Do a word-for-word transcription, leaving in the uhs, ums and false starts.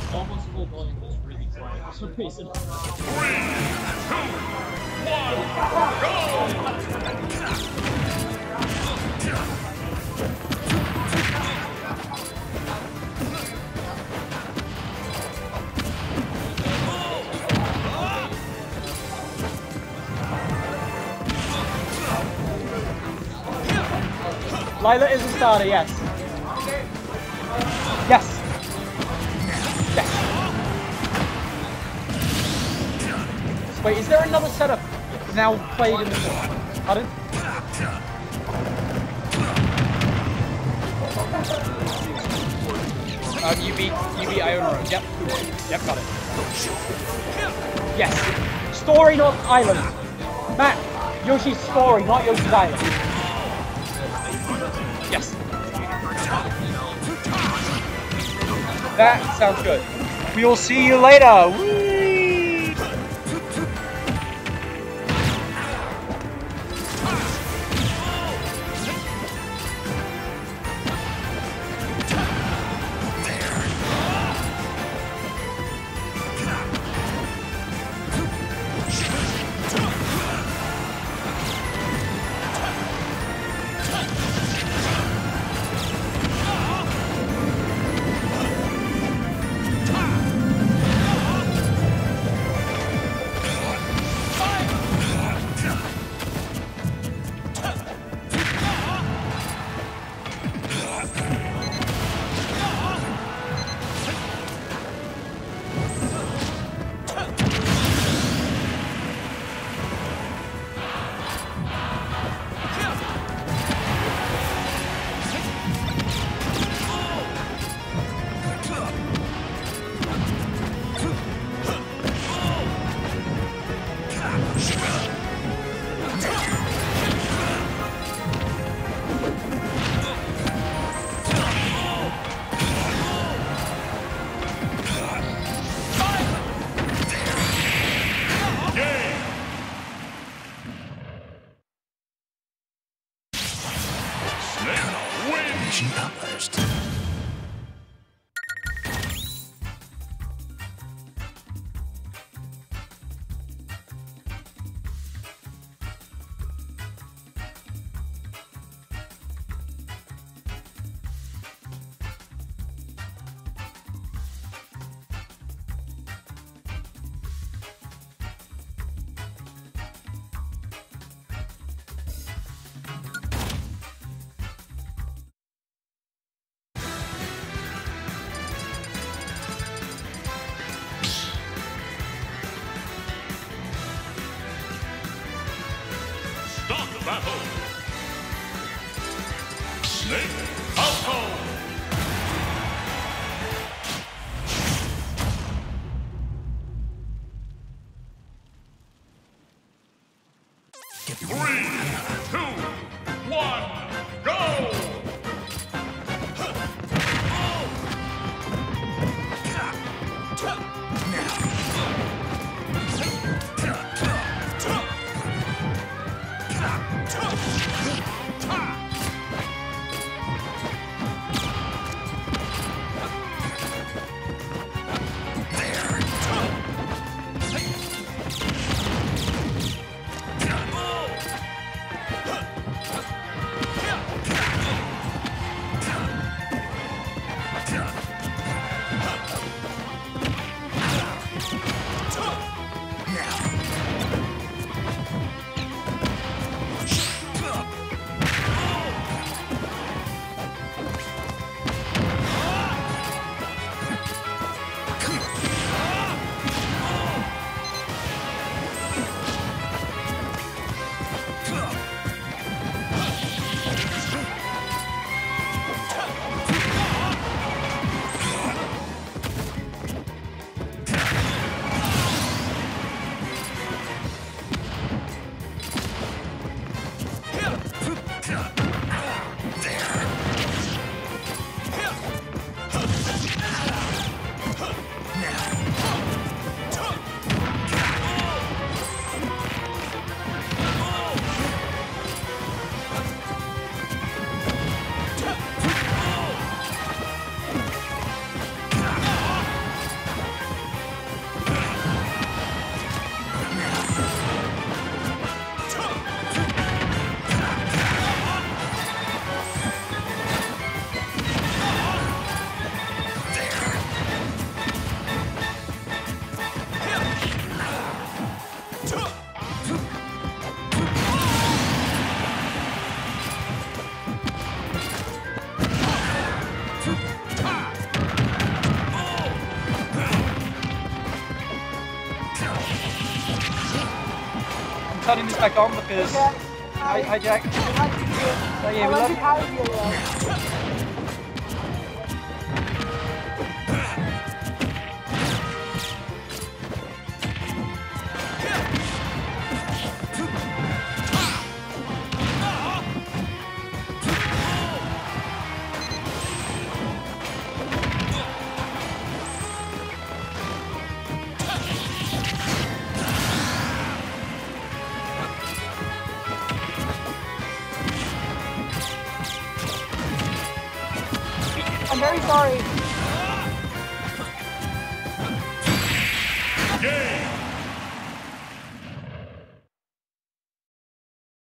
almost full volume, but it's really quiet for some reason. Three, two, Lila is a starter, yes. Yes. Yes. Wait, is there another setup now played in the Pardon? Um, you beat, you beat Iona Rose, yep. Yep, got it. Yes. Story, not island. Matt, Yoshi's story, not Yoshi's island. Yes. That sounds good. We will see you later. Whee! Mission accomplished. Start the battle! Snake Alto! Three, two, one, go! Huh! turning this back on because. Yeah. Hi, hi Jack. I Oh, yeah, we like love it you. how you uh, I'm very sorry.